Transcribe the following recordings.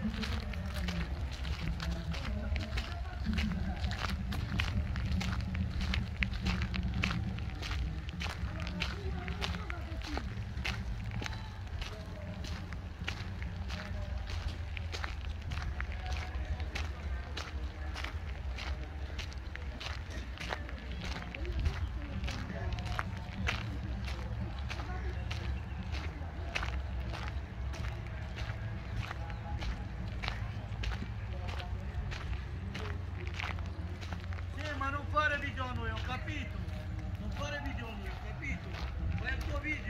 Ma non fare video a noi, ho capito? Non fare video a noi, ho capito? Fai il tuo video.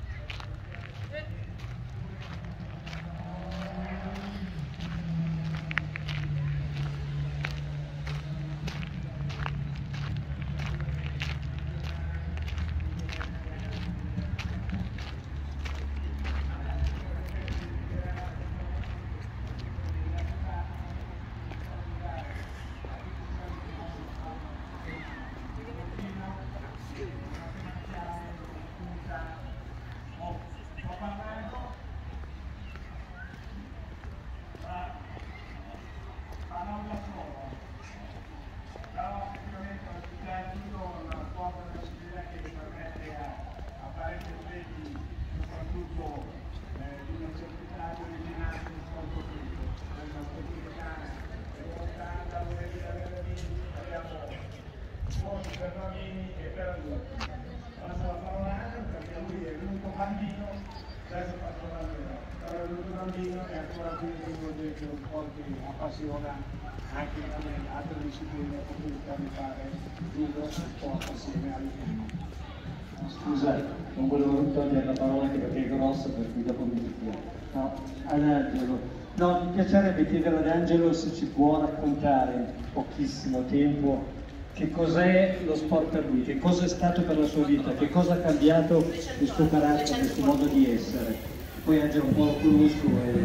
Per bambini e per adulti. Passo la parola a Anna perché lui è l'unico bambino, adesso passo la parola. Però è l'unico bambino e ancora più uno dei sport che appassiona anche come altre discipline, la possibilità di fare judo e sport assieme alle femmine. Scusa, non volevo togliere la parola anche perché è grossa, per cui dopo mi dico. No, ad Angelo. No, mi piacerebbe chiedere ad Angelo se ci può raccontare in pochissimo tempo che cos'è lo sport per lui, che cosa è stato per la sua vita, che cosa ha cambiato il suo carattere, il suo modo di essere. Poi Angelo un po' lo conosco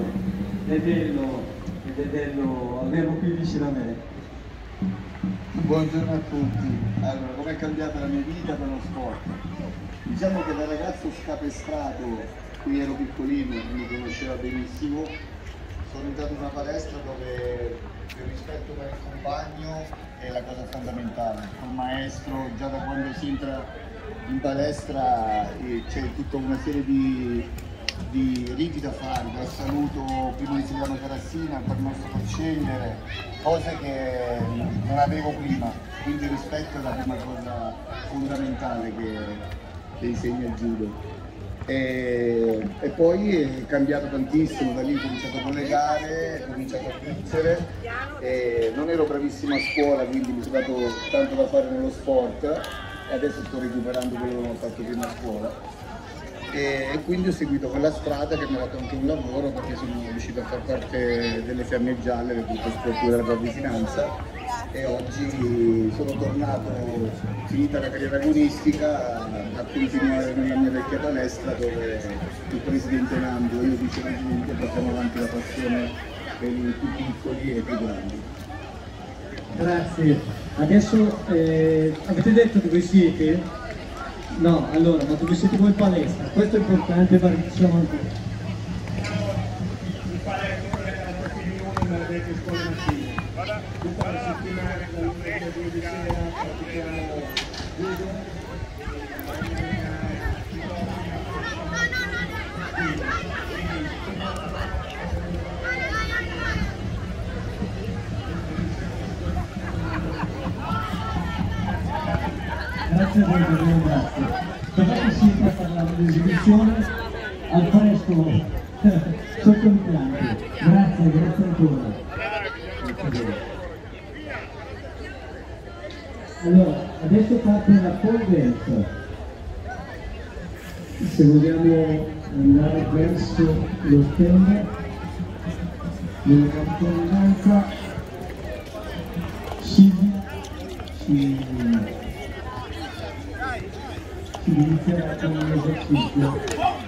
ed è bello averlo qui vicino a me. Buongiorno a tutti. Allora, com'è cambiata la mia vita per lo sport? Diciamo che da ragazzo scapestrato, qui ero piccolino, mi conosceva benissimo, sono entrato in una palestra dove il rispetto per il compagno è la cosa fondamentale. Col maestro, già da quando si entra in palestra c'è tutta una serie di riti da fare, dal saluto prima di salire la carrozzina, il permesso per scendere, cose che non avevo prima, quindi il rispetto è la prima cosa fondamentale che insegna il judo. E poi è cambiato tantissimo, da lì ho cominciato con le gare, ho cominciato a vincere, non ero bravissimo a scuola, quindi mi sono dato tanto da fare nello sport e adesso sto recuperando quello che ho fatto prima a scuola. E quindi ho seguito quella strada che mi ha dato anche un lavoro perché sono riuscito a far parte delle Fiamme Gialle, del gruppo sportivo della tua vicinanza, e oggi sono tornato, finita la carriera agonistica, a continuare nella mia vecchia palestra dove il presidente Nando e io vicepresidente portiamo avanti la passione per i più piccoli e i più grandi. Grazie. Adesso avete detto dove siete? No, allora, ma dove siete voi in palestra? Questo è importante perché diciamo ancora. In palestra per la nostra riunione nelle vecchie scuole mattine. Tutta la settimana, da lunedì a 2 di sera, pratichiamo judo. Grazie a voi, grazie. Dovete siete a parlare dell'esibizione al fresco sotto impianti. Grazie, grazie ancora. Allora, adesso parte la pole dance. Se vogliamo andare verso lo stand nella campionanza si inizierà con un esercizio